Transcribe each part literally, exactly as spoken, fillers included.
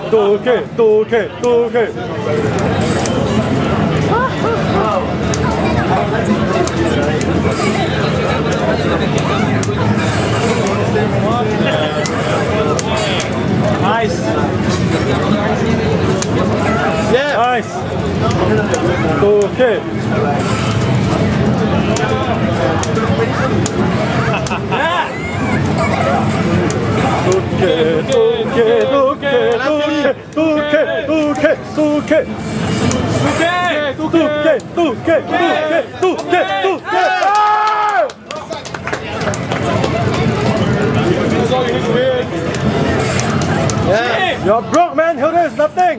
tout ok, tout ok, tout ok. Nice. Yeah. Nice. Tout ok. Touquet, touquet, touquet, touquet, touquet, touquet, touquet, touquet, touquet, touquet. Yeah. You're broke, man. Here it is, nothing.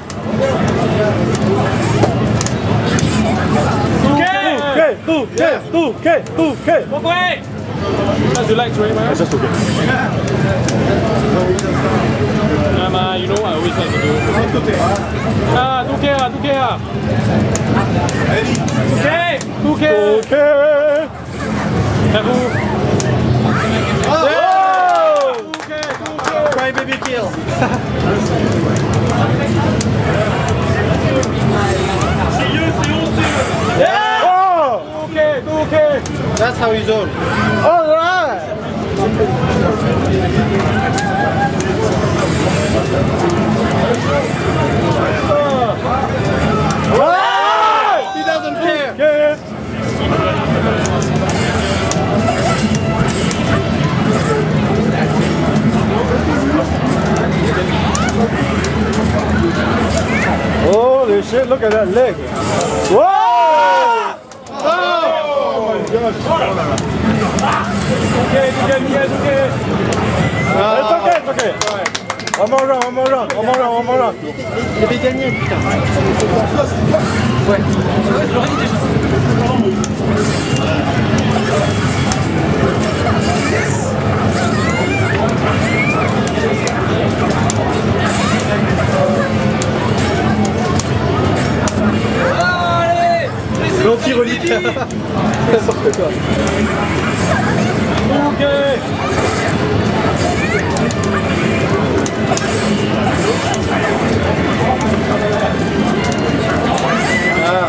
Touquet, touquet, touquet, touquet. Does you like to man? It's just okay. Yeah, man, you know what I always like to do. Ah, two K ah, two K ah. two K, two K. two K. Careful. Oh! two K, two K. Cry baby kill. See you, see you, see you. Yeah! Oh! two K, two K. That's how he's on. All right. Right. He doesn't care. Yeah. Holy shit! Look at that leg. Whoa! Okay, okay, okay, okay. Uh, it's okay, it's okay. One more round, one more round, one more round, one more round. Il avait gagné, putain. Ouais. L'anti-relique. N'importe quoi. Ok. Ah.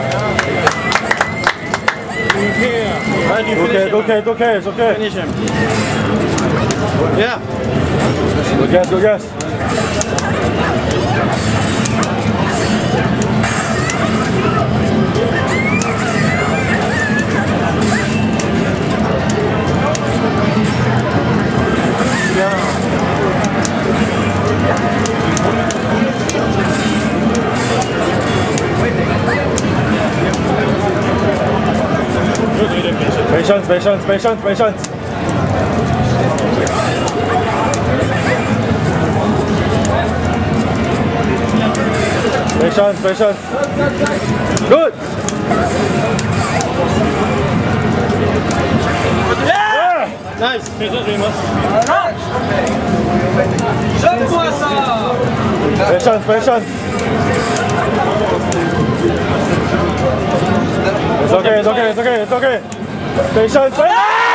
Okay, okay, it's okay, it's okay. Finish him. Yeah. Go gas, go gas. Patience, patience, patience, patience. Patience, patience. Good. Yeah! Nice. J'aime-moi ça. Patience, patience. It's okay, it's okay, it's okay, it's okay. Patience, patience.